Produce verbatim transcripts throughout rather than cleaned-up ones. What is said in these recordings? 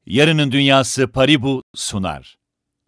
Yarının Dünyası Paribu sunar.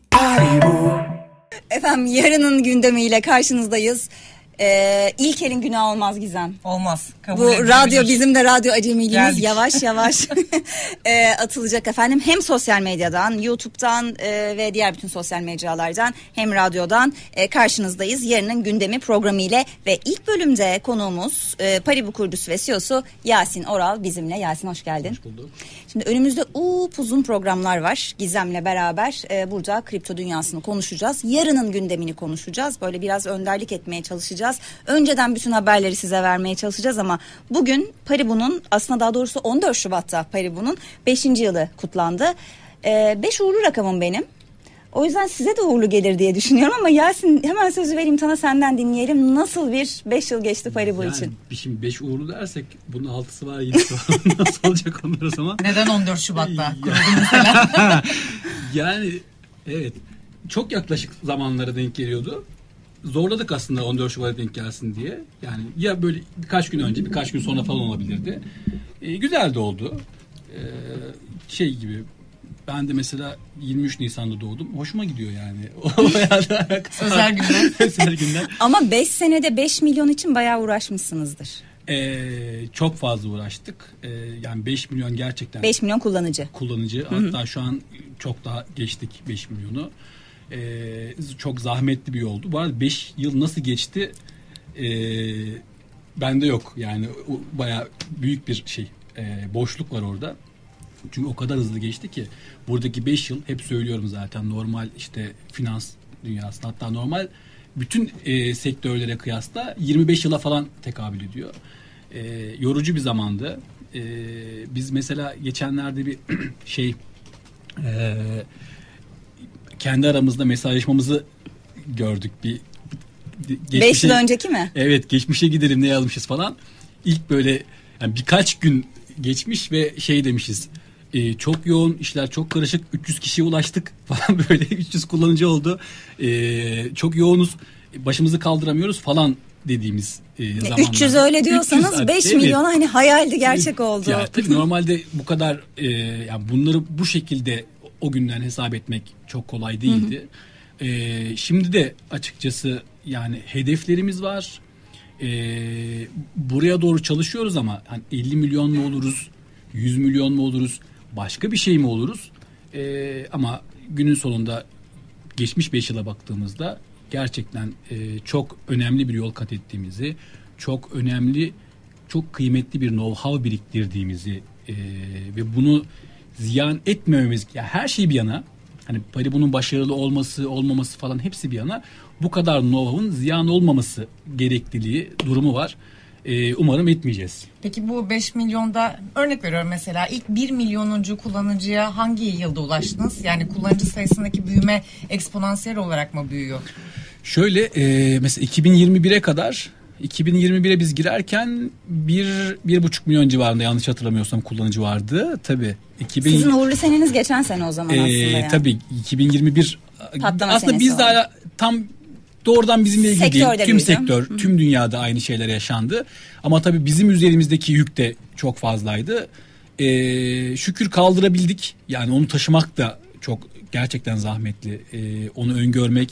Efendim yarının gündemiyle karşınızdayız. Ee, İlker'in günahı olmaz Gizem. Olmaz. Kabul Bu edilebilir. Radyo bizim de radyo acemiliğimiz Geldik. yavaş yavaş e, atılacak efendim. Hem sosyal medyadan, YouTube'dan e, ve diğer bütün sosyal mecralardan hem radyodan e, karşınızdayız. Yarının gündemi programıyla ve ilk bölümde konuğumuz e, Paribu kurucusu ve C E O'su Yasin Oral bizimle. Yasin hoş geldin. Hoş bulduk. Şimdi önümüzde upuzun programlar var. Gizem'le beraber e, burada kripto dünyasını konuşacağız. Yarının gündemini konuşacağız. Böyle biraz önderlik etmeye çalışacağız. Önceden bütün haberleri size vermeye çalışacağız ama bugün Paribu'nun, aslında daha doğrusu on dört Şubat'ta Paribu'nun beşinci yılı kutlandı. beş uğurlu rakamım benim. O yüzden size de uğurlu gelir diye düşünüyorum ama Yasin hemen sözü vereyim sana, senden dinleyelim. Nasıl bir beş yıl geçti Paribu yani, için? Şimdi beş uğurlu dersek bunun altısı var, yedisi var. Nasıl olacak onlar o zaman? Neden on dört Şubat'ta kuruldu mesela? Yani evet, çok yaklaşık zamanlara denk geliyordu. Zorladık aslında on dört Şubat'a denk gelsin diye. Yani ya böyle birkaç gün önce, birkaç gün sonra falan olabilirdi. E, güzel de oldu. E, şey gibi, ben de mesela yirmi üç Nisan'da doğdum. Hoşuma gidiyor yani. Özel günler. Özel günler. Ama beş senede beş milyon için bayağı uğraşmışsınızdır. Ee, çok fazla uğraştık. Ee, yani beş milyon gerçekten. beş milyon kullanıcı. Kullanıcı. Hı-hı. Hatta şu an çok daha geçtik beş milyonu. Ee, çok zahmetli bir yoldu. Bu arada beş yıl nasıl geçti ee, bende yok. Yani bayağı büyük bir şey. Ee, boşluk var orada. Çünkü o kadar hızlı geçti ki buradaki beş yıl, hep söylüyorum zaten, normal işte finans dünyasında, hatta normal bütün e, sektörlere kıyasla yirmi beş yıla falan tekabül ediyor. E, yorucu bir zamandı. E, biz mesela geçenlerde bir şey e, kendi aramızda mesajlaşmamızı gördük. Bir beş yıl önceki mi? Evet, geçmişe gidelim ne yazmışız falan. İlk böyle yani birkaç gün geçmiş ve şey demişiz. Ee, çok yoğun işler, çok karışık, üç yüz kişiye ulaştık falan, böyle üç yüz kullanıcı oldu. Ee, çok yoğunuz, başımızı kaldıramıyoruz falan dediğimiz e, zamanlar. üç yüz öyle diyorsanız beş milyon hani hayaldi, gerçek oldu. Ya, tabii normalde bu kadar e, yani bunları bu şekilde o günden hesap etmek çok kolay değildi. E, şimdi de açıkçası yani hedeflerimiz var. E, buraya doğru çalışıyoruz ama hani elli milyon mu oluruz, yüz milyon mu oluruz, başka bir şey mi oluruz? Ee, ama günün sonunda geçmiş beş yıla baktığımızda gerçekten e, çok önemli bir yol kat ettiğimizi, çok önemli, çok kıymetli bir know-how biriktirdiğimizi e, ve bunu ziyan etmememiz, ya her şey bir yana, hani Paribu'nun başarılı olması, olmaması falan hepsi bir yana, bu kadar know-how'un ziyan olmaması gerekliliği durumu var. Ee, umarım etmeyeceğiz. Peki bu beş milyonda örnek veriyorum, mesela ilk bir milyonuncu kullanıcıya hangi yılda ulaştınız? Yani kullanıcı sayısındaki büyüme eksponansiyel olarak mı büyüyor? Şöyle e, mesela iki bin yirmi bire kadar, iki bin yirmi bire biz girerken bir, bir buçuk milyon civarında, yanlış hatırlamıyorsam, kullanıcı vardı. Tabii. iki bin Sizin uğurlu seneniz geçen sene o zaman e, aslında yani. Tabii iki bin yirmi bir patlama aslında biz daha tam doğrudan bizimle ilgili değil. Tüm büyüdü. sektör, Hı. tüm dünyada aynı şeyler yaşandı. Ama tabii bizim üzerimizdeki yük de çok fazlaydı. Ee, şükür kaldırabildik. Yani onu taşımak da çok gerçekten zahmetli. Ee, onu öngörmek,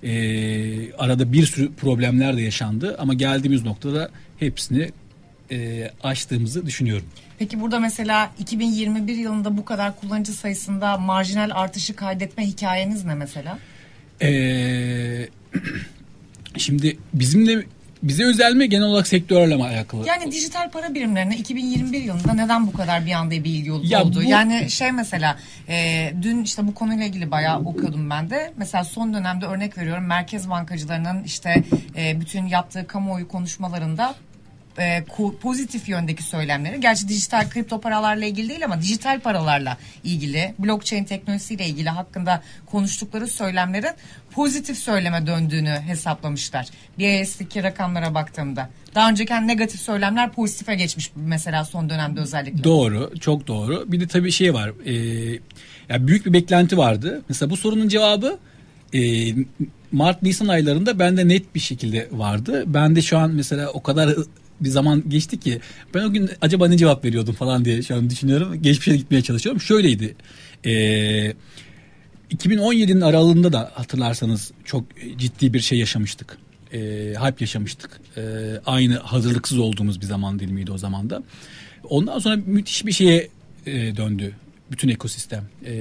e, arada bir sürü problemler de yaşandı. Ama geldiğimiz noktada hepsini e, aştığımızı düşünüyorum. Peki burada mesela iki bin yirmi bir yılında bu kadar kullanıcı sayısında marjinal artışı kaydetme hikayeniz ne mesela? Eee Şimdi bizimle, bize özel mi, genel olarak sektörle mi alakalı? Yani dijital para birimlerine iki bin yirmi bir yılında neden bu kadar bir anda bir ilgi oldu? Ya bu... Yani şey mesela e, dün işte bu konuyla ilgili bayağı okuyordum ben de. Mesela son dönemde örnek veriyorum, merkez bankacılarının işte e, bütün yaptığı kamuoyu konuşmalarında E, pozitif yöndeki söylemleri, gerçi dijital kripto paralarla ilgili değil ama dijital paralarla ilgili, blockchain teknolojisiyle ilgili hakkında konuştukları söylemlerin pozitif söyleme döndüğünü hesaplamışlar. B I S'teki rakamlara baktığımda. Daha önceki hani negatif söylemler pozitife geçmiş mesela son dönemde özellikle. Doğru, çok doğru. Bir de tabii şey var. E, ya büyük bir beklenti vardı. Mesela bu sorunun cevabı e, Mart Nisan aylarında bende net bir şekilde vardı. Ben de şu an mesela o kadar bir zaman geçti ki ben o gün acaba ne cevap veriyordum falan diye şu an düşünüyorum. Geçmişe gitmeye çalışıyorum. Şöyleydi. Eee iki bin on yedinin aralığında da hatırlarsanız çok ciddi bir şey yaşamıştık. E, hype yaşamıştık. E, aynı hazırlıksız olduğumuz bir zaman dilimiydi o zaman da. Ondan sonra müthiş bir şeye e, döndü bütün ekosistem. E,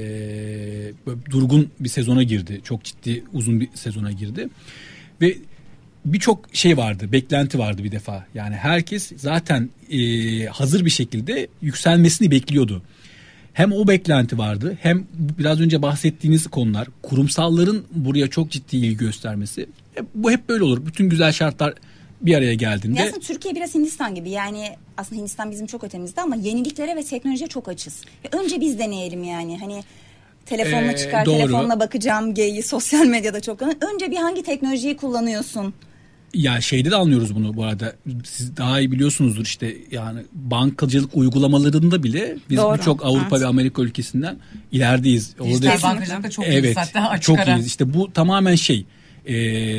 durgun bir sezona girdi. Çok ciddi uzun bir sezona girdi. Ve birçok şey vardı, beklenti vardı bir defa. Yani herkes zaten e, hazır bir şekilde yükselmesini bekliyordu. Hem o beklenti vardı, hem biraz önce bahsettiğiniz konular, kurumsalların buraya çok ciddi ilgi göstermesi. Bu hep böyle olur. Bütün güzel şartlar bir araya geldiğinde. Aslında Türkiye biraz Hindistan gibi. Yani aslında Hindistan bizim çok ötemizde ama yeniliklere ve teknolojiye çok açız. Önce biz deneyelim yani. Hani telefonla çıkar, ee, telefonla bakacağım geyi sosyal medyada çok. Önce bir hangi teknolojiyi kullanıyorsun? Ya şeyde de anlıyoruz bunu bu arada. Siz daha iyi biliyorsunuzdur işte, yani bankacılık uygulamalarında bile biz birçok Avrupa evet. ve Amerika ülkesinden ilerideyiz. Dijital bankacılıkta çok evet, iyiyiz hatta açık çok ara. iyiyiz. İşte bu tamamen şey e,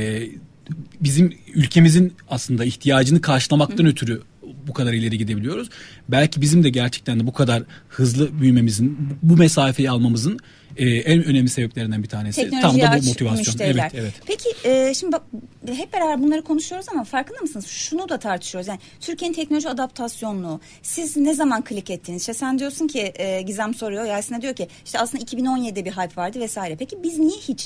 bizim ülkemizin aslında ihtiyacını karşılamaktan Hı. ötürü bu kadar ileri gidebiliyoruz. Belki bizim de gerçekten de bu kadar hızlı büyümemizin, bu mesafeyi almamızın Ee, en önemli sebeplerinden bir tanesi. Tam da bu motivasyon. Evet, evet. Peki e, şimdi bak, hep beraber bunları konuşuyoruz ama farkında mısınız? Şunu da tartışıyoruz. Yani Türkiye'nin teknoloji adaptasyonluğu. Siz ne zaman klik ettiniz? İşte sen diyorsun ki e, Gizem soruyor. Yasin'e diyor ki işte aslında iki bin on yedide bir hype vardı vesaire. Peki biz niye hiç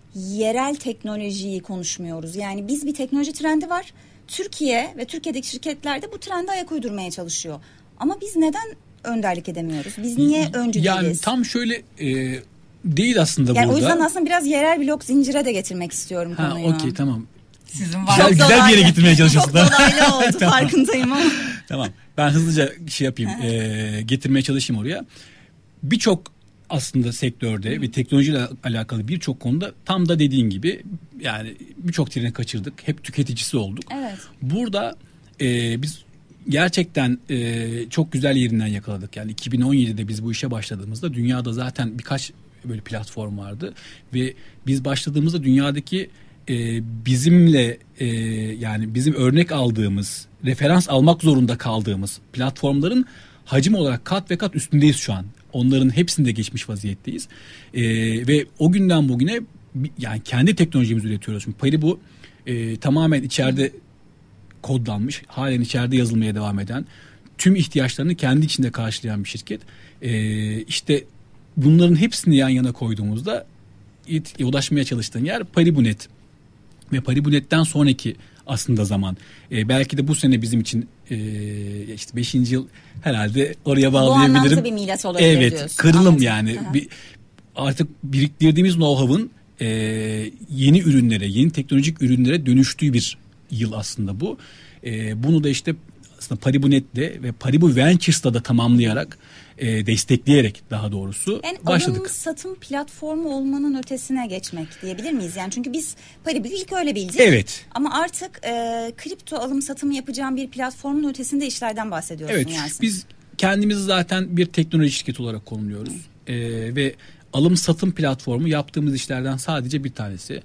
yerel teknolojiyi konuşmuyoruz? Yani biz bir teknoloji trendi var. Türkiye ve Türkiye'deki şirketler de bu trende ayak uydurmaya çalışıyor. Ama biz neden önderlik edemiyoruz? Biz niye öncü yani değiliz? Tam şöyle e, değil aslında yani burada. O yüzden aslında biraz yerel blok zincire de getirmek istiyorum ha, konuyu. Okey, tamam. Sizin var. Güzel, güzel bir yere getirmeye çalışıyorsun. Çok dolaylı oldu tamam. Farkındayım ama. Tamam, ben hızlıca şey yapayım, e, getirmeye çalışayım oraya. Birçok aslında sektörde ve teknolojiyle alakalı birçok konuda tam da dediğin gibi yani birçok treni kaçırdık. Hep tüketicisi olduk. Evet. Burada e, biz gerçekten e, çok güzel yerinden yakaladık. Yani iki bin on yedide biz bu işe başladığımızda dünyada zaten birkaç böyle platform vardı ve biz başladığımızda dünyadaki e, bizimle e, yani bizim örnek aldığımız, referans almak zorunda kaldığımız platformların hacim olarak kat ve kat üstündeyiz şu an. Onların hepsinde geçmiş vaziyetteyiz. E, ve o günden bugüne yani kendi teknolojimizi üretiyoruz. Şimdi Paribu e, tamamen içeride kodlanmış, halen içeride yazılmaya devam eden, tüm ihtiyaçlarını kendi içinde karşılayan bir şirket. Ee, işte bunların hepsini yan yana koyduğumuzda ulaşmaya çalıştığın yer Paribu.net. Ve Paribu.net'ten sonraki aslında zaman. Ee, belki de bu sene bizim için e, işte beşinci yıl herhalde oraya bağlayabilirim. Bu anlamda bir milat olabilir evet, diyorsun. Evet, kırılım Anladım. yani. Bir, artık biriktirdiğimiz know-how'ın e, yeni ürünlere, yeni teknolojik ürünlere dönüştüğü bir yıl aslında bu. E, bunu da işte aslında Paribu.net'le ve Paribu Ventures'la da tamamlayarak, e, destekleyerek daha doğrusu yani başladık. Alım satım platformu olmanın ötesine geçmek diyebilir miyiz? Yani çünkü biz Paribu'yu ilk öyle bildik. Evet. Ama artık e, kripto alım satımı yapacağım bir platformun ötesinde işlerden bahsediyorsun evet, Yasin. Biz kendimizi zaten bir teknoloji şirketi olarak konumluyoruz. E, ve alım satım platformu yaptığımız işlerden sadece bir tanesi.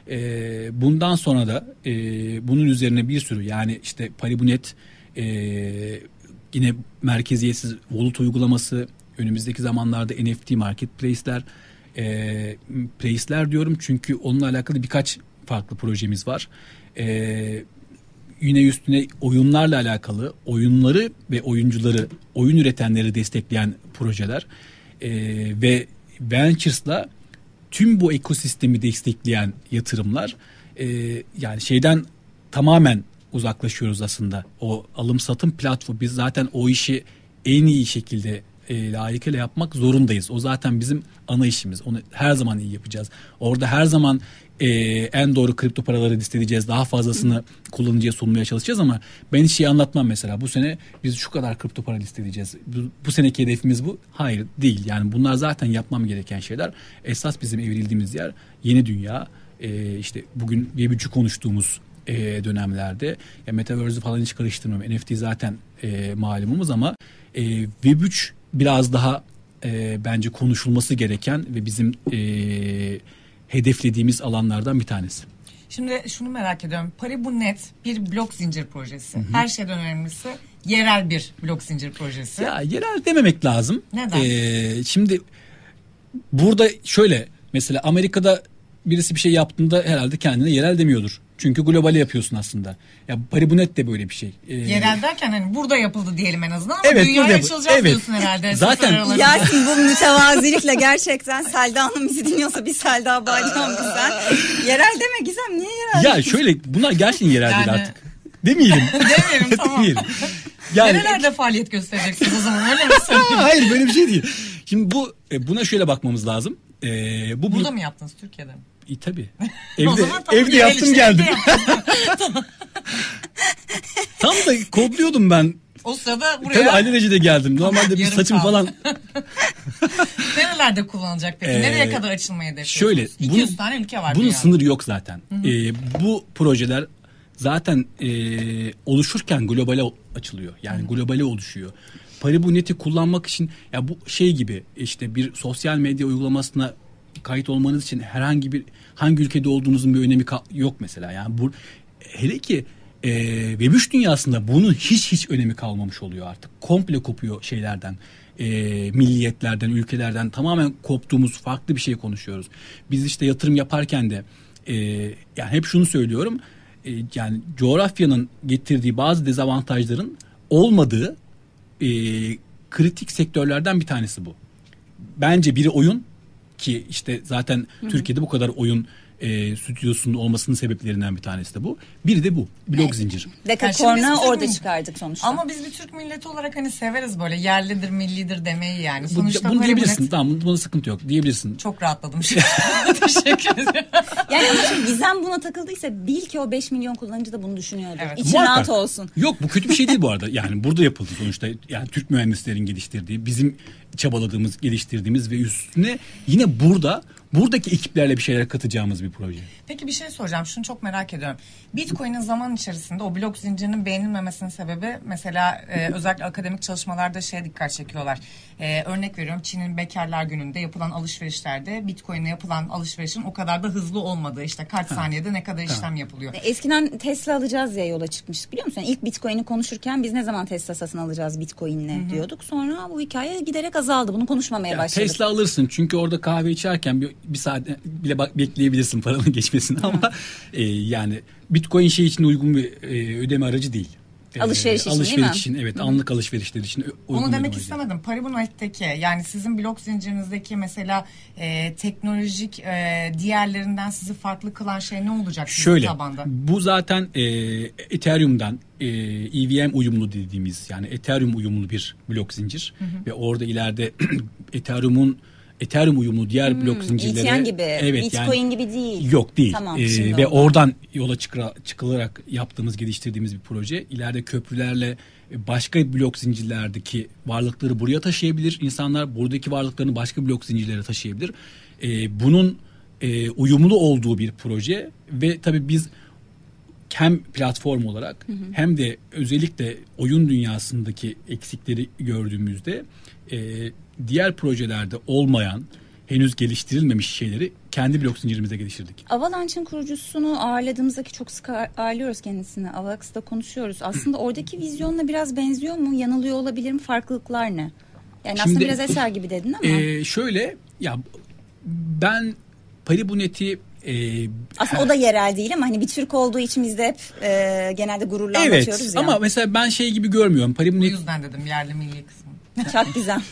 Ee, bundan sonra da e, bunun üzerine bir sürü yani işte Paribu.net, e, yine merkeziyetsiz wallet uygulaması, önümüzdeki zamanlarda N F T marketplace'ler, e, place'ler diyorum çünkü onunla alakalı birkaç farklı projemiz var. E, yine üstüne oyunlarla alakalı, oyunları ve oyuncuları, oyun üretenleri destekleyen projeler e, ve Ventures'la tüm bu ekosistemi destekleyen yatırımlar, e, yani şeyden tamamen uzaklaşıyoruz aslında. O alım satım platformu, biz zaten o işi en iyi şekilde e, layıkıyla yapmak zorundayız. O zaten bizim ana işimiz. Onu her zaman iyi yapacağız. Orada her zaman e, en doğru kripto paraları listeyeceğiz. Daha fazlasını kullanıcıya sunmaya çalışacağız ama ben hiç şey anlatmam mesela. Bu sene biz şu kadar kripto para listeleyeceğiz. Bu, bu seneki hedefimiz bu. Hayır, değil. Yani bunlar zaten yapmam gereken şeyler. Esas bizim evrildiğimiz yer yeni dünya. E, işte bugün Web üçü konuştuğumuz e, dönemlerde. Ya Metaverse'ü falan hiç karıştırmıyorum. N F T zaten e, malumumuz ama e, Web üç biraz daha e, bence konuşulması gereken ve bizim e, hedeflediğimiz alanlardan bir tanesi. Şimdi şunu merak ediyorum. Paribu.net bir blok zincir projesi. Hı hı. Her şeyden önemlisi yerel bir blok zincir projesi. Ya yerel dememek lazım. Neden? Ee, şimdi burada şöyle, mesela Amerika'da birisi bir şey yaptığında herhalde kendine yerel demiyordur. Çünkü globale yapıyorsun aslında. Ya Paribu.net de böyle bir şey. Ee, yerel derken hani burada yapıldı diyelim en azından ama evet, dünyaya açılacağız evet. diyorsun herhalde. Zaten Yasin bu mütevazilikle gerçekten Selda Hanım bizi dinliyorsa bir Selda Bağcan güzel. Yerel deme Gizem, niye yerel? Ya şöyle, bunlar gerçekten yerel yani... değil artık. Demeyelim. Demeyelim tamam. Demeyelim. Yani... Nerelerde faaliyet göstereceksiniz o zaman, öyle mi söyleyeyim? Hayır, böyle bir şey değil. Şimdi bu buna şöyle bakmamız lazım. Ee, bu Burada bu... mı yaptınız, Türkiye'de mi? İyi tabii. Evde, zaman, tamam, evde yaptım işte, geldim. Tamam. Tam da kodluyordum ben. O sırada buraya... Tabii ailecede geldim. Normalde bir saçım kaldı. falan. Nerelerde kullanılacak peki? Ee, Nereye kadar açılmayı hedefliyorsunuz? Şöyle. iki yüz bunun, tane ülke var. Bunun dünyada. sınırı yok zaten. Ee, bu projeler zaten e, oluşurken globale açılıyor. Yani Hı-hı. globale oluşuyor. Paribu.net'i kullanmak için, ya bu şey gibi, işte bir sosyal medya uygulamasına kayıt olmanız için herhangi bir hangi ülkede olduğunuzun bir önemi yok mesela. Yani bu hele ki e, Web üç dünyasında bunun hiç hiç önemi kalmamış oluyor artık. Komple kopuyor şeylerden. E, milliyetlerden, ülkelerden tamamen koptuğumuz farklı bir şey konuşuyoruz. Biz işte yatırım yaparken de e, yani hep şunu söylüyorum. E, yani coğrafyanın getirdiği bazı dezavantajların olmadığı e, kritik sektörlerden bir tanesi bu. Bence biri oyun, ki işte zaten Hı-hı. Türkiye'de bu kadar oyun e, stüdyosunun olmasının sebeplerinden bir tanesi de bu. Biri de bu. Blok evet. zincir. Dekakorn'u orada mi? çıkardık sonuçta. Ama biz bir Türk milleti olarak hani severiz böyle yerlidir, millidir demeyi yani. Sonuçta bu, bunu diyebilirsin. Paribu.net... Tamam, buna sıkıntı yok. Diyebilirsin. Çok rahatladım. Teşekkür ederim. Yani ama şimdi Gizem buna takıldıysa bil ki o beş milyon kullanıcı da bunu düşünüyordur. Evet. İçin Muhakkak. rahat olsun. Yok, bu kötü bir şey değil bu arada. Yani burada yapıldı sonuçta. Yani Türk mühendislerin geliştirdiği, bizim çabaladığımız, geliştirdiğimiz ve üstüne yine burada buradaki ekiplerle bir şeyler katacağımız bir proje. Peki bir şey soracağım. Şunu çok merak ediyorum. Bitcoin'in zaman içerisinde o blok zincirinin beğenilmemesinin sebebi mesela e, özellikle akademik çalışmalarda şeye dikkat çekiyorlar. E, örnek veriyorum, Çin'in Bekarlar Günü'nde yapılan alışverişlerde Bitcoin'le yapılan alışverişin o kadar da hızlı olmadığı, işte kaç ha. saniyede ne kadar ha. işlem yapılıyor. Eskiden Tesla alacağız diye yola çıkmıştık, biliyor musun? İlk Bitcoin'i konuşurken biz ne zaman Tesla satın alacağız Bitcoin'le Hı-hı. diyorduk. Sonra bu hikaye giderek azaldı. Bunu konuşmamaya ya, başladık. Tesla alırsın çünkü orada kahve içerken bir, bir saat bile bak, bekleyebilirsin paranın geçmesini ama e, yani Bitcoin şey için uygun bir e, ödeme aracı değil. Alışveriş için alışveriş değil mi? için evet, anlık alışverişler için uygun. Onu demek istemedim. Paribu.net'teki yani sizin blok zincirinizdeki mesela e, teknolojik e, diğerlerinden sizi farklı kılan şey ne olacak sizin Şöyle, tabanda? Bu zaten e, Ethereum'dan e, E V M uyumlu dediğimiz, yani Ethereum uyumlu bir blok zincir hı hı. ve orada ileride Ethereum'un Ethereum uyumlu diğer hmm, blok zincirleri. E T N gibi, evet, Bitcoin yani, gibi değil. Yok değil. Tamam, ee, ve oradan yola çıkıra, çıkılarak yaptığımız, geliştirdiğimiz bir proje. İleride köprülerle başka blok zincirlerdeki varlıkları buraya taşıyabilir. İnsanlar buradaki varlıklarını başka blok zincirlere taşıyabilir. Ee, bunun e, uyumlu olduğu bir proje ve tabii biz hem platform olarak hı hı. hem de özellikle oyun dünyasındaki eksikleri gördüğümüzde e, diğer projelerde olmayan, henüz geliştirilmemiş şeyleri kendi blok zincirimizde geliştirdik. Avalanche'ın kurucusunu ağırladığımızda, ki çok sık ağırlıyoruz kendisini, Avax'da konuşuyoruz. Aslında oradaki vizyonla biraz benziyor mu? Yanılıyor olabilir mi? Farklılıklar ne? Yani Şimdi, aslında biraz eser gibi dedin ama. E, şöyle, ya ben Paribu.net'i Ee, aslında o da yerel değil ama hani bir Türk olduğu için biz de hep e, genelde gururla evet, anlatıyoruz ya. Evet, ama mesela ben şey gibi görmüyorum. Paribu.net... Bu yüzden dedim yerli milli kısmı. Çok güzel.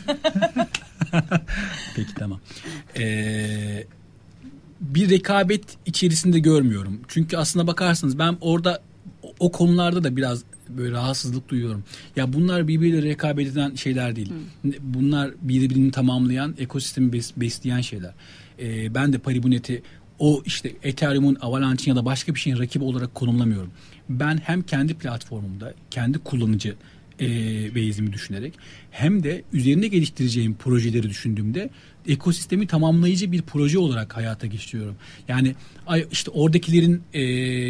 Peki tamam. Ee, bir rekabet içerisinde görmüyorum. Çünkü aslına bakarsanız ben orada o, o konularda da biraz böyle rahatsızlık duyuyorum. Ya bunlar birbiriyle rekabet eden şeyler değil. Hmm. Bunlar birbirini tamamlayan, ekosistemi bes, besleyen şeyler. Ee, ben de Paribu.net'i o işte Ethereum'un, Avalanche'in ya da başka bir şeyin rakibi olarak konumlamıyorum. Ben hem kendi platformumda, kendi kullanıcı e, base'imi düşünerek hem de üzerinde geliştireceğim projeleri düşündüğümde ekosistemi tamamlayıcı bir proje olarak hayata geçiriyorum. Yani işte oradakilerin e,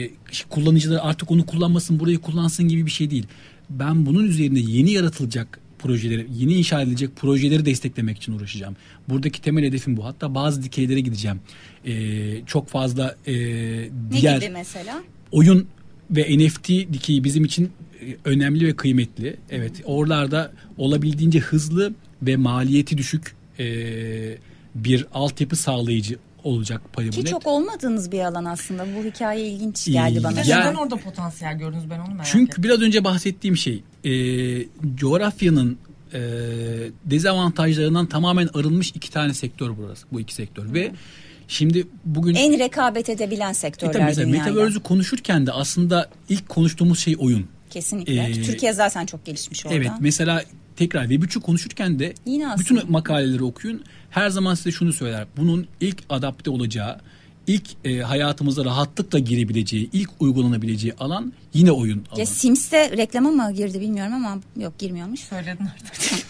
kullanıcıları artık onu kullanmasın, burayı kullansın gibi bir şey değil. Ben bunun üzerine yeni yaratılacak projeleri, yeni inşa edilecek projeleri desteklemek için uğraşacağım. Buradaki temel hedefim bu. Hatta bazı dikeylere gideceğim. Ee, çok fazla e, diğer... Ne gibi mesela? Oyun ve N F T dikeyi bizim için önemli ve kıymetli. Evet, oralarda olabildiğince hızlı ve maliyeti düşük e, bir altyapı sağlayıcı olacak Paribu Ki Net. çok olmadığınız bir alan aslında. Bu hikaye ilginç geldi bana. Neden Yani- orada potansiyel gördünüz, ben onu merak Çünkü ettim. biraz önce bahsettiğim şey e, coğrafyanın e, dezavantajlarından tamamen arınmış iki tane sektör burası. Bu iki sektör ve şimdi bugün En rekabet edebilen e, sektörler tabii mesela dünyayla. Metaverse'ü konuşurken de aslında ilk konuştuğumuz şey oyun. Kesinlikle. Ee, Türkiye zaten çok gelişmiş orada. Evet, mesela tekrar Web üçü konuşurken de Yine aslında. bütün makaleleri okuyun. Her zaman size şunu söyler. Bunun ilk adapte olacağı, ilk e, hayatımıza rahatlıkla girebileceği, ilk uygulanabileceği alan yine oyun alanı. Ya Sims'te reklama mı girdi bilmiyorum ama yok, girmiyormuş. Söyledin artık.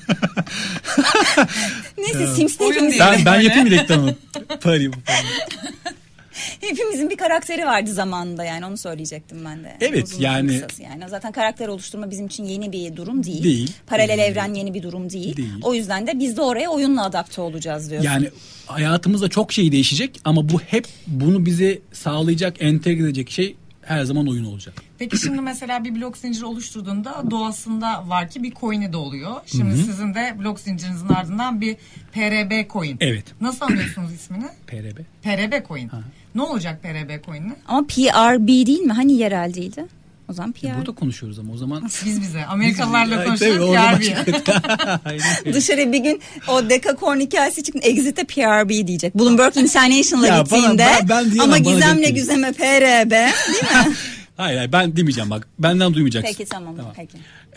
Neyse Sims'te Oyun hepimiz, diye. Ben, ben Böyle. yapayım reklamı. Paribu. hepimizin bir karakteri vardı zamanında, yani onu söyleyecektim ben de. Evet, Uzun yani- kısası yani. Zaten karakter oluşturma bizim için yeni bir durum değil. Değil. Paralel Değil. evren yeni bir durum değil. Değil. O yüzden de biz de oraya oyunla adapte olacağız diyorsun. Yani hayatımızda çok şey değişecek ama bu hep bunu bize sağlayacak, entegre edecek şey her zaman oyun olacak. Peki şimdi mesela bir blok zinciri oluşturduğunda doğasında var ki bir coin'i de oluyor. Şimdi sizin de blok zincirinizin ardından bir P R B coin. Evet. Nasıl anlıyorsunuz ismini? P R B. P R B coin. Ne olacak P R B coin'le? Ama P R B değil mi? Hani yerel değildi? O zaman P R B. Burada konuşuyoruz ama o zaman Biz bize. Amerikalılarla Ay, konuşuyoruz tabii, o P zaman R B. Aynen öyle. Dışarı bir gün o Decacorn hikayesi çıktı. Exit'e P R B diyecek. Bloomberg International'a Ya bana- gittiğinde ben- ben diyemem, ama bana Gizem'le denk Güzem'e P R B değil mi? Hayır, hayır ben demeyeceğim bak. Benden duymayacaksın. Peki tamam. Peki.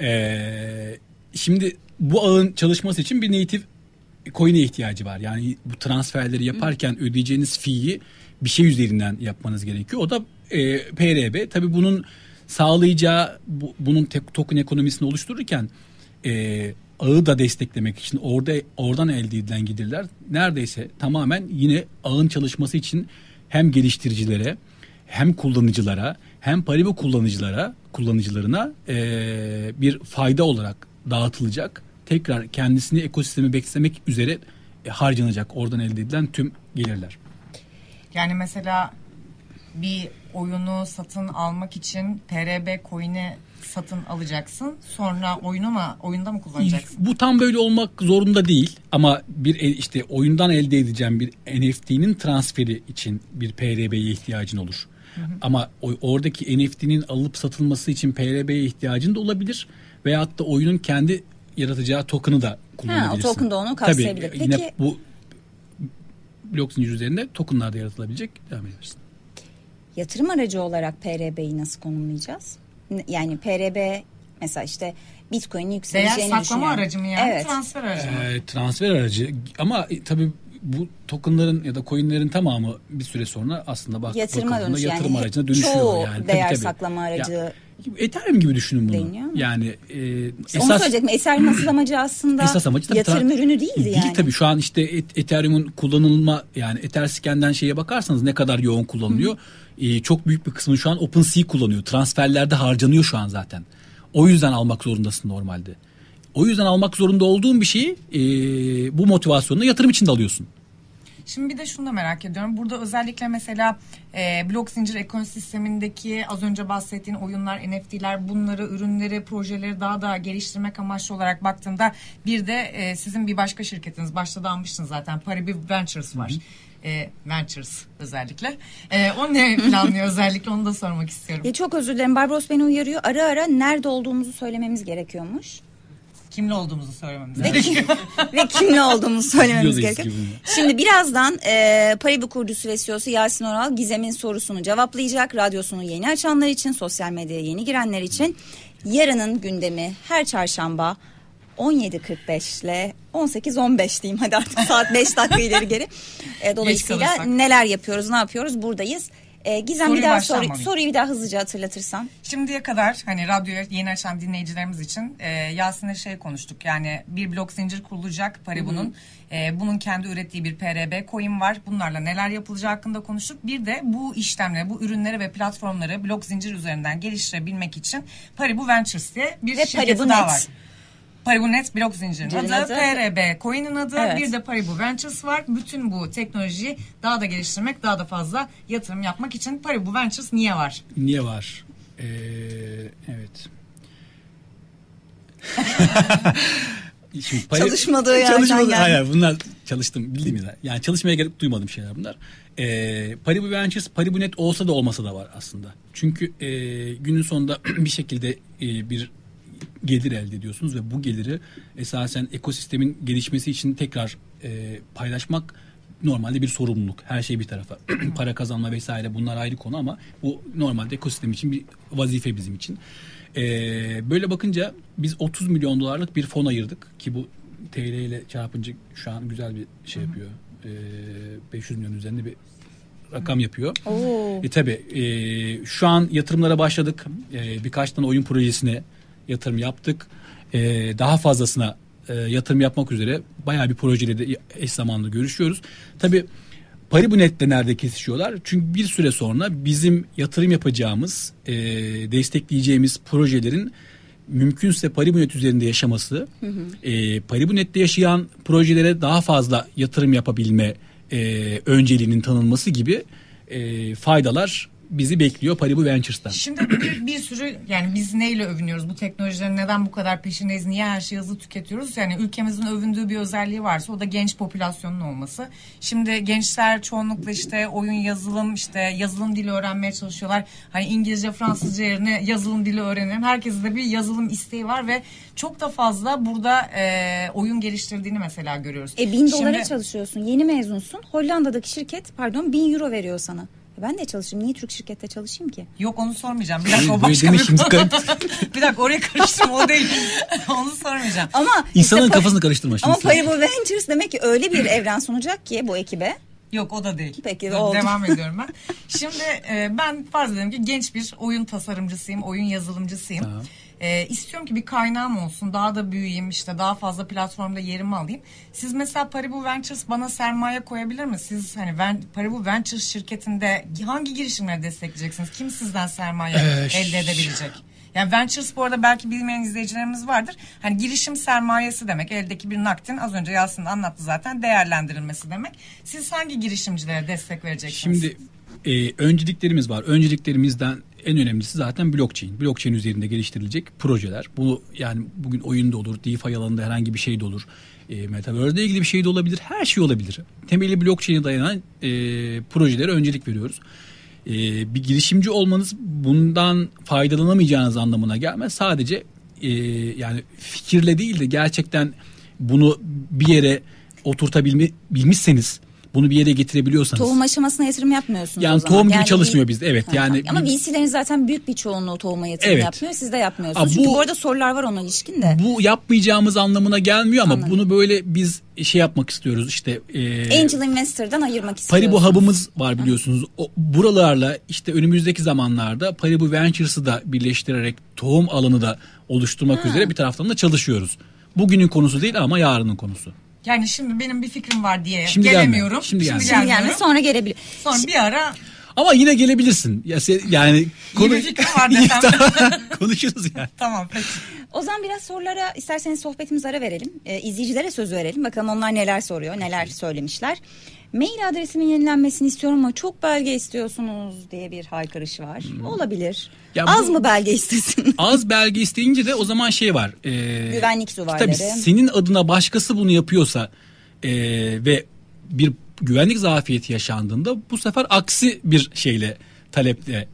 Ee, şimdi bu ağın çalışması için bir native coin'e ihtiyacı var. Yani bu transferleri yaparken ödeyeceğiniz fee'yi bir şey üzerinden yapmanız gerekiyor. O da e, P R B. Tabii bunun sağlayacağı bu, bunun tek, token ekonomisini oluştururken e, ağı da desteklemek için orada oradan elde edilen gelirler neredeyse tamamen yine ağın çalışması için hem geliştiricilere hem kullanıcılara hem Paribu kullanıcılara kullanıcılarına e, bir fayda olarak dağıtılacak. Tekrar kendisini ekosistemi beslemek üzere e, harcanacak oradan elde edilen tüm gelirler. Yani mesela bir oyunu satın almak için P R B coin'i satın alacaksın. Sonra oyunu mu, oyunda mı kullanacaksın? Bu tam böyle olmak zorunda değil ama bir el- işte oyundan elde edeceğim bir N F T'nin transferi için bir P R B'ye ihtiyacın olur. Hı hı. Ama o, oradaki N F T'nin alıp satılması için P R B'ye ihtiyacın da olabilir. Veyahut da oyunun kendi yaratacağı token'ı da kullanabilirsin. Ha, o token da onu kapsayabilir. Tabii yine Peki- bu blok zincir üzerinde token'lar da yaratılabilecek, devam edersin. Yatırım aracı olarak P R B'yi nasıl konumlayacağız? N- Yani P R B mesela işte Bitcoin'in yükseleceğini Değer saklama düşünüyorum. aracı mı yani? Evet. Transfer aracı mı? Ee, transfer aracı ama e, tabii bu tokenların ya da coinlerin tamamı bir süre sonra aslında bak, Yatırıma bakıldığında dönüşüyor. yatırım Yani aracına dönüşüyor. çoğu yani. değer Tabii, tabii. saklama aracı Ya, Ethereum gibi düşünün bunu. deniyor mu? Yani e, Onu esas söyleyecektim. Ethereum asıl amacı aslında esas amacı tabii yatırım tra- ürünü değildi değil yani. tabii. Şu an işte Et- Ethereum'un kullanılma yani Etherscan'den şeye bakarsanız ne kadar yoğun kullanılıyor. E, çok büyük bir kısmını şu an OpenSea kullanıyor. Transferlerde harcanıyor şu an zaten. O yüzden almak zorundasın normalde. O yüzden almak zorunda olduğun bir şeyi e, bu motivasyonla yatırım için de alıyorsun. Şimdi bir de şunu da merak ediyorum. Burada özellikle mesela e, blok zincir ekosistemindeki az önce bahsettiğin oyunlar, N F T'ler, bunları, ürünleri, projeleri daha da geliştirmek amaçlı olarak baktığımda bir de e, sizin bir başka şirketiniz, başta da almıştınız zaten, Paribu Ventures var. E, Ventures özellikle. E, o ne planlıyor özellikle, onu da sormak istiyorum. Ya çok özür dilerim. Barbaros beni uyarıyor. Ara ara nerede olduğumuzu söylememiz gerekiyormuş. Kimle olduğumuzu söylememiz Ve, gerekiyor. ve kimle olduğumuzu söylememiz Stüdyodayız gerekiyor. gibi. Şimdi birazdan e, Paribu kurucusu ve C E O'su Yasin Oral Gizem'in sorusunu cevaplayacak. Radyosunu yeni açanlar için, sosyal medyaya yeni girenler için. Yarının gündemi her çarşamba on yedi kırk beş ile on sekiz on beş diyeyim hadi artık saat beş dakika ileri geri. E, dolayısıyla kalırsak. neler yapıyoruz, ne yapıyoruz, buradayız. E, Gizem Soruyu bir daha baştan soru, mı alayım? soruyu bir daha hızlıca hatırlatırsan. Şimdiye kadar hani radyoya yeni açan dinleyicilerimiz için e, Yasin'le şey konuştuk. Yani bir blok zincir kurulacak Paribu'nun. E, bunun kendi ürettiği bir P R B coin var. Bunlarla neler yapılacağı hakkında konuştuk. Bir de bu işlemleri, bu ürünleri ve platformları blok zincir üzerinden geliştirebilmek için Paribu Ventures diye bir Ve şirketi Paribu daha Net. var. Paribu.net blok zincirinin adı, adı, P R B Coin'in adı, evet. bir de Paribu Ventures var. Bütün bu teknolojiyi daha da geliştirmek, daha da fazla yatırım yapmak için Paribu Ventures niye var? Niye var? Ee, evet. Şimdi pari, Çalışmadığı yerden çalışmadı, geldi. hayır, bunlar çalıştım bildiğim ya. Yani çalışmaya gerek duymadığım şeyler bunlar. Ee, Paribu Ventures, Paribu.net olsa da olmasa da var aslında. Çünkü e, günün sonunda bir şekilde e, bir gelir elde ediyorsunuz ve bu geliri esasen ekosistemin gelişmesi için tekrar e, paylaşmak normalde bir sorumluluk. Her şey bir tarafa. Para kazanma vesaire bunlar ayrı konu ama bu normalde ekosistem için bir vazife bizim için. Ee, böyle bakınca biz otuz milyon dolarlık bir fon ayırdık ki bu T L ile çarpınca şu an güzel bir şey yapıyor. Ee, beş yüz milyon üzerinde bir rakam yapıyor. Oo. E tabi e, şu an yatırımlara başladık. E, birkaç tane oyun projesine yatırım yaptık. E, daha fazlasına e, yatırım yapmak üzere bayağı bir projeyle de eş zamanlı görüşüyoruz. Tabi Paribu.net'te nerede kesişiyorlar? Çünkü bir süre sonra bizim yatırım yapacağımız, e, destekleyeceğimiz projelerin mümkünse Paribu.net üzerinde yaşaması, hı hı. E, Paribu.net'te yaşayan projelere daha fazla yatırım yapabilme e, önceliğinin tanınması gibi e, faydalar bizi bekliyor Paribu Ventures'tan. Şimdi bir, bir sürü yani biz neyle övünüyoruz? Bu teknolojilerin neden bu kadar peşindeyiz? Niye her şeyi hızlı tüketiyoruz? Yani ülkemizin övündüğü bir özelliği varsa o da genç popülasyonun olması. Şimdi gençler çoğunlukla işte oyun, yazılım, işte yazılım dili öğrenmeye çalışıyorlar. Hani İngilizce, Fransızca yerine yazılım dili öğrenelim. Herkesin de bir yazılım isteği var ve çok da fazla burada e, oyun geliştirdiğini mesela görüyoruz. E bin dolara Şimdi, çalışıyorsun. Yeni mezunsun. Hollanda'daki şirket pardon bin euro veriyor sana. Ben de çalışayım. Niye Türk şirkette çalışayım ki? Yok onu sormayacağım. Bir dakika o başka bir konu. Bir dakika oraya karıştırma o değil. Onu sormayacağım. Ama İnsanın işte, kafasını karıştırma şimdi. Ama Paribu Ventures demek ki öyle bir evren sunacak ki bu ekibe. Yok o da değil. Peki Dur, oldu. devam ediyorum ben. Şimdi e, ben farz edelim ki genç bir oyun tasarımcısıyım, oyun yazılımcısıyım. Tamam. E, istiyorum ki bir kaynağım olsun, daha da büyüyeyim, işte daha fazla platformda yerimi alayım. Siz mesela Paribu Ventures bana sermaye koyabilir mi? Siz hani Ven, Paribu Ventures şirketinde hangi girişimleri destekleyeceksiniz? Kim sizden sermaye ee, elde edebilecek? Yani Ventures bu arada belki bilmeyen izleyicilerimiz vardır. Hani girişim sermayesi demek. Eldeki bir nakdin az önce Yasin anlattı zaten değerlendirilmesi demek. Siz hangi girişimcilere destek vereceksiniz? Şimdi e, önceliklerimiz var. Önceliklerimizden en önemlisi zaten blockchain. Blockchain üzerinde geliştirilecek projeler. Bu yani bugün oyunda olur, DeFi alanında herhangi bir şey de olur. E, Metaverse'de ilgili bir şey de olabilir. Her şey olabilir. Temeli blockchain'e dayanan e, projelere öncelik veriyoruz. E, bir girişimci olmanız bundan faydalanamayacağınız anlamına gelmez. Sadece e, yani fikirle değil de gerçekten bunu bir yere oturtabilmişseniz, bunu bir yere getirebiliyorsanız. Tohum aşamasına yatırım yapmıyorsunuz yani o zaman. tohum gibi yani çalışmıyor bir, bizde. Evet. Ha, yani ama bir, V C'lerin zaten büyük bir çoğunluğu tohuma yatırım evet. yapmıyor. Siz de yapmıyorsunuz. Aa, Çünkü bu, bu arada sorular var ona ilişkin de. Bu yapmayacağımız anlamına gelmiyor ama Anladım. bunu böyle biz şey yapmak istiyoruz işte. E, Angel Investor'dan ayırmak istiyoruz. Paribu Hub'ımız var biliyorsunuz. O, buralarla işte önümüzdeki zamanlarda Paribu Ventures'ı da birleştirerek tohum alanı da oluşturmak ha. üzere bir taraftan da çalışıyoruz. Bugünün konusu değil ama yarının konusu. Yani şimdi benim bir fikrim var diye şimdi gelemiyorum. Gelme. Şimdi, şimdi, şimdi gelme. Sonra gelebilir. Sonra bir ara. Ama yine gelebilirsin. Ya sen, yani konu... bir fikrim var desem. Konuşuruz yani. Tamam peki. O zaman biraz sorulara isterseniz sohbetimizi ara verelim. Ee, izleyicilere söz verelim. Bakalım onlar neler soruyor, neler söylemişler. Mail adresimin yenilenmesini istiyorum ama çok belge istiyorsunuz diye bir haykırış var. Hmm. Olabilir. Ya az bu, mı belge istesin? Az belge isteyince de o zaman şey var. E, Güvenlik duvarları. Tabii senin adına başkası bunu yapıyorsa e, ve bir güvenlik zafiyeti yaşandığında bu sefer aksi bir şeyle, taleple,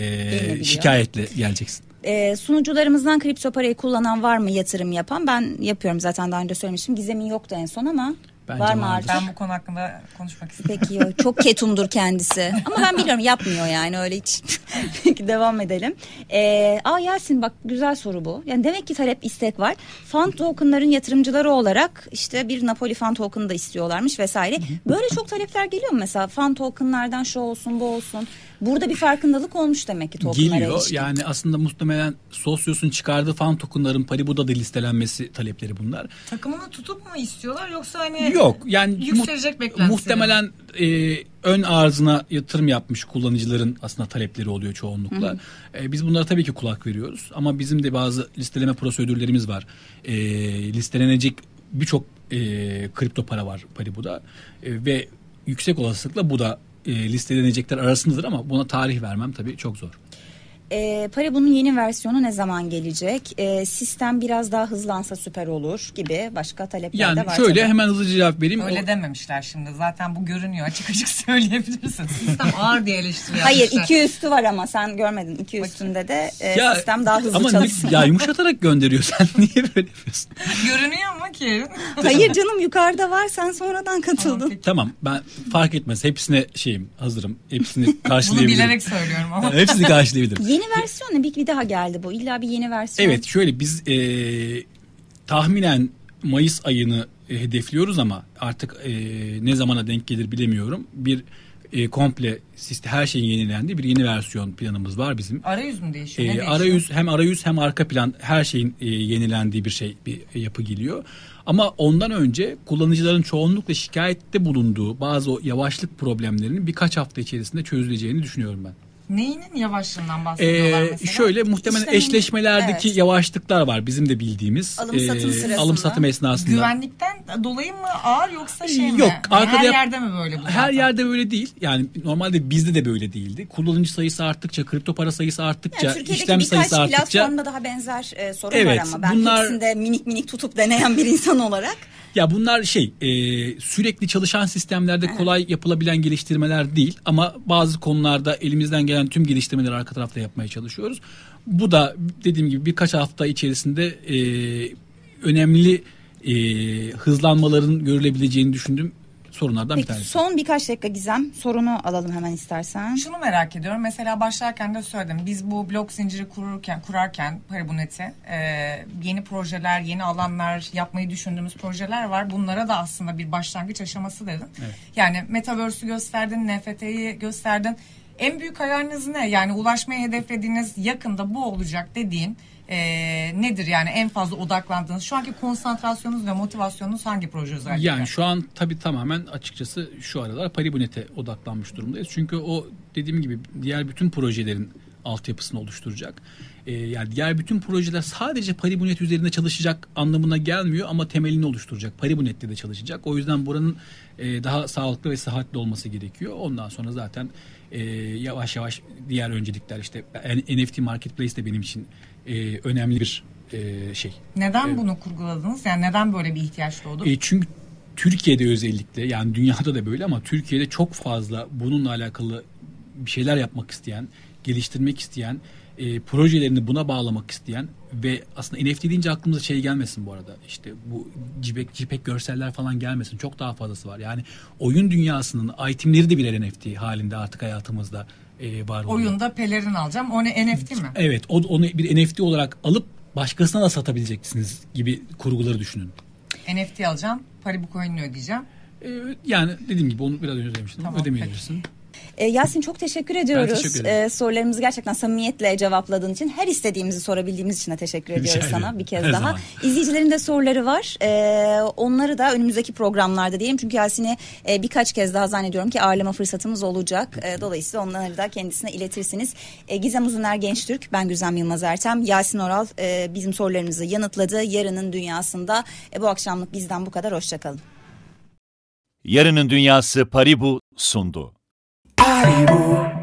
e, şikayetle geleceksin. E, sunucularımızdan kripto parayı kullanan var mı, yatırım yapan? Ben yapıyorum zaten, daha önce söylemiştim. Gizem'in yoktu en son ama bence var mı vardır. artık? Ben bu konu hakkında konuşmak istiyorum. Peki çok ketumdur kendisi. Ama ben biliyorum yapmıyor yani öyle hiç. Peki devam edelim. Ee, aa Yasin bak güzel soru bu. Yani demek ki talep, istek var. Fan tokenların yatırımcıları olarak işte bir Napoli fan token'ı da istiyorlarmış vesaire. Böyle çok talepler geliyor mu mesela? Fan tokenlardan şu olsun bu olsun. Burada bir farkındalık olmuş demek ki tokenlara geliyor. ilişkin. Yani aslında muhtemelen Socios'un çıkardığı fan tokenların Paribu'da da listelenmesi talepleri bunlar. Takımını tutup mu istiyorlar yoksa hani Yok yani yükselecek beklentisi. Muhtemelen e, ön arzına yatırım yapmış kullanıcıların aslında talepleri oluyor çoğunlukla. Hı hı. E, biz bunlara tabii ki kulak veriyoruz ama bizim de bazı listeleme prosedürlerimiz var. E, listelenecek birçok e, kripto para var Paribu'da e, ve yüksek olasılıkla bu da e, listelenecekler arasındadır ama buna tarih vermem tabii çok zor. E, Paribu'nun yeni versiyonu ne zaman gelecek? E, sistem biraz daha hızlansa süper olur gibi başka talepler yani de var. Yani şöyle tabii. Hemen hızlıca cevap vereyim. Öyle o... dememişler şimdi. Zaten bu görünüyor. Açık açık söyleyebilirsin. Sistem ağır diye eleştiri Hayır yapmışlar. iki üstü var ama sen görmedin. İki üstünde de e, ya, sistem daha hızlı ama çalışsın. Ya yumuşatarak gönderiyor. Sen niye böyle yapıyorsun? Görünüyor mu ki? Hayır canım yukarıda var. Sen sonradan katıldın. Tamam, tamam ben fark etmez. Hepsine şeyim hazırım. Hepsini karşılayabilirim. Bunu bilerek söylüyorum ama. Hepsini karşılayabilirim. Yeni versiyon ne? Bir, bir daha geldi bu. İlla bir yeni versiyon. Evet şöyle biz e, tahminen Mayıs ayını e, hedefliyoruz ama artık e, ne zamana denk gelir bilemiyorum. Bir e, komple sistem, her şeyin yenilendiği bir yeni versiyon planımız var bizim. Arayüz mü değişiyor? E, ne değişiyor? Arayüz hem arayüz hem arka plan her şeyin e, yenilendiği bir şey bir e, yapı geliyor. Ama ondan önce kullanıcıların çoğunlukla şikayette bulunduğu bazı o yavaşlık problemlerinin birkaç hafta içerisinde çözüleceğini düşünüyorum ben. Neyinin yavaşlığından bahsediyorlar ee, mesela? Şöyle muhtemelen İşlemin, eşleşmelerdeki evet. yavaşlıklar var bizim de bildiğimiz. Alım satım sırasında. Alım satım esnasında. Güvenlikten dolayı mı ağır yoksa şey mi? Yok. Yani her yerde mi böyle bu zaten? Her yerde böyle değil. Yani normalde bizde de böyle değildi. Kullanıcı sayısı arttıkça, kripto para sayısı arttıkça, yani işlem sayısı arttıkça. Türkiye'deki birkaç platformda daha benzer e, sorun evet, var ama ben bunlar, hepsinde minik minik tutup deneyen bir insan olarak. Ya bunlar şey e, sürekli çalışan sistemlerde kolay yapılabilen geliştirmeler değil ama bazı konularda elimizden gelen tüm geliştirmeleri arka tarafta yapmaya çalışıyoruz. Bu da dediğim gibi birkaç hafta içerisinde e, önemli e, hızlanmaların görülebileceğini düşündüğüm sorunlardan Peki, bir tanesi. Son birkaç dakika Gizem sorunu alalım hemen istersen. Şunu merak ediyorum. Mesela başlarken de söyledim. Biz bu blok zinciri kururken, kurarken Paribunet'i e, yeni projeler, yeni alanlar yapmayı düşündüğümüz projeler var. Bunlara da aslında bir başlangıç aşaması dedin. Evet. Yani Metaverse'ü gösterdin, N F T'yi gösterdin. En büyük hayaliniz ne? Yani ulaşmayı hedeflediğiniz yakında bu olacak dediğin e, nedir? Yani en fazla odaklandığınız, şu anki konsantrasyonunuz ve motivasyonunuz hangi proje özellikle? Yani şu an tabii tamamen açıkçası şu aralar Paribunet'e odaklanmış durumdayız. Çünkü o dediğim gibi diğer bütün projelerin altyapısını oluşturacak. Ee, yani diğer bütün projeler sadece Paribunet üzerinde çalışacak anlamına gelmiyor ama temelini oluşturacak. Paribunet'te de çalışacak. O yüzden buranın e, daha sağlıklı ve sıhhatli olması gerekiyor. Ondan sonra zaten e, yavaş yavaş diğer öncelikler işte N F T Marketplace de benim için e, önemli bir e, şey. Neden ee, bunu kurguladınız? Yani neden böyle bir ihtiyaç doğdu? E, çünkü Türkiye'de özellikle yani dünyada da böyle ama Türkiye'de çok fazla bununla alakalı bir şeyler yapmak isteyen, geliştirmek isteyen, e, projelerini buna bağlamak isteyen ve aslında N F T deyince aklımıza şey gelmesin bu arada. İşte bu JPEG, JPEG görseller falan gelmesin. Çok daha fazlası var. Yani oyun dünyasının itemleri de birer N F T halinde artık hayatımızda e, var oluyor. Oyunda pelerin alacağım. O ne N F T mi? Evet. O, onu bir N F T olarak alıp başkasına da satabileceksiniz gibi kurguları düşünün. N F T alacağım. Paribu coin'ini ödeyeceğim. E, yani dediğim gibi onu biraz önce söylemiştim. Tamam, ödemeyebilirsin. Ee, Yasin çok teşekkür ediyoruz. Ben teşekkür ederim. Ee, sorularımızı gerçekten samimiyetle cevapladığın için, her istediğimizi sorabildiğimiz için de teşekkür Rica ediyoruz ederim. sana bir kez Her daha. zaman. İzleyicilerin de soruları var. Ee, onları da önümüzdeki programlarda diyelim. Çünkü Yasin'i e, birkaç kez daha zannediyorum ki ağırlama fırsatımız olacak. Ee, dolayısıyla onları da kendisine iletirsiniz. Ee, Gizem Uzuner Gençtürk, ben Güzem Yılmaz Ertem. Yasin Oral e, bizim sorularımızı yanıtladı. Yarının dünyasında e, bu akşamlık bizden bu kadar. Hoşçakalın. Yarının Dünyası Paribu sundu. Paribu.